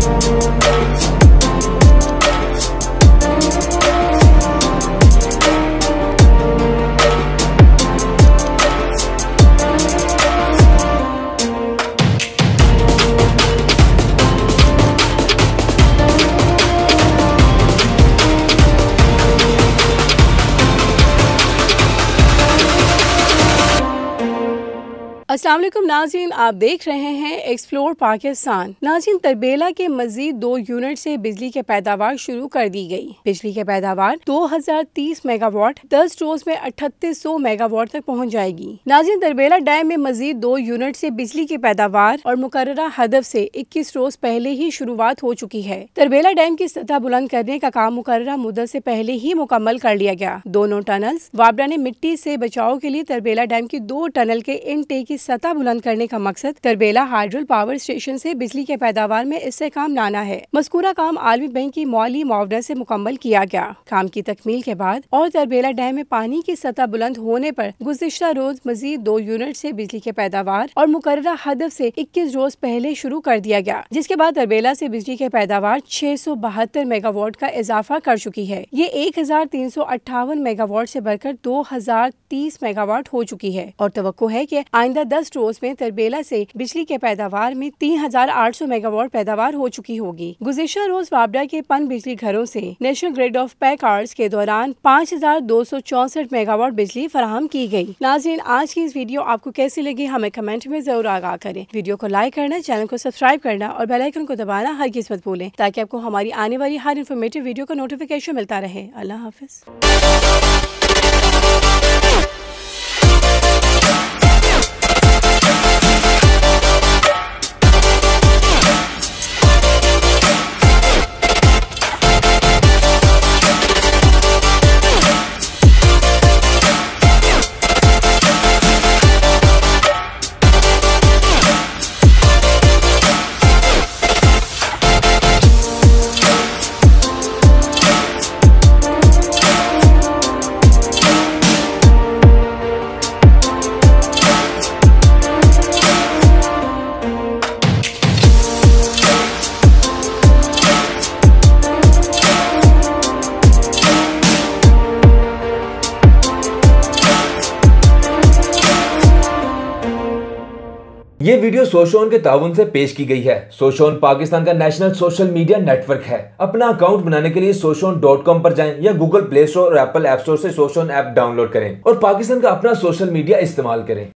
अस्सलाम वालेकुम नाज़रीन, आप देख रहे हैं एक्सप्लोर पाकिस्तान। नाज़रीन, तरबेला के मजीद 2 यूनिट से बिजली की पैदावार शुरू कर दी गई। बिजली की पैदावार 2030 मेगावाट 10 रोज में 3800 मेगावाट तक पहुँच जाएगी। नाज़रीन, तरबेला डैम में मजीद 2 यूनिट से बिजली की पैदावार और मुकर्ररा हदफ से 21 रोज पहले ही शुरुआत हो चुकी है। तरबेला डैम की सतह बुलंद करने का काम मुकर्ररा मुद्दत से पहले ही मुकम्मल कर लिया गया। दोनों टनल्स वाबरा ने मिट्टी से बचाव के लिए तरबेला डैम की 2 टनल के इनटेक की सतह बुलंद करने का मकसद तरबेला हाइड्रल पावर स्टेशन से बिजली के पैदावार में इससे काम लाना है। मज़कूरा काम आलमी बैंक की माली मुआवजा से मुकम्मल किया गया। काम की तकमील के बाद और तरबेला डैम में पानी की सतह बुलंद होने पर गुज़िश्ता रोज मजीद 2 यूनिट से बिजली के पैदावार और मुकर्ररा हदफ से 21 रोज पहले शुरू कर दिया गया, जिसके बाद तरबेला से बिजली के पैदावार 672 मेगावाट का इजाफा कर चुकी है। ये 1358 मेगावाट से बढ़कर 2030 मेगावाट हो चुकी है और तवक्को है कि आइंदा 10 रोज में तरबेला से बिजली के पैदावार में 3800 मेगावाट पैदावार हो चुकी होगी। गुज़िश्ता रोज वाबरा के पन बिजली घरों से नेशनल ग्रिड ऑफ पैकार्ड्स के दौरान 5264 मेगावाट बिजली फराहम की गई। नाज़रीन, आज की इस वीडियो आपको कैसी लगी हमें कमेंट में जरूर आगाह करें। वीडियो को लाइक करना, चैनल को सब्सक्राइब करना और बेल आइकन को दबाना हरगिज़ मत भूलें, ताकि आपको हमारी आने वाली हर इन्फॉर्मेटिव वीडियो का नोटिफिकेशन मिलता रहे। अल्लाह हाफिज। ये वीडियो सोशोन के ताउन से पेश की गई है। सोशोन पाकिस्तान का नेशनल सोशल मीडिया नेटवर्क है। अपना अकाउंट बनाने के लिए soshon.com पर जाएं या गूगल प्ले स्टोर और एप्पल ऐप स्टोर से सोशोन ऐप डाउनलोड करें और पाकिस्तान का अपना सोशल मीडिया इस्तेमाल करें।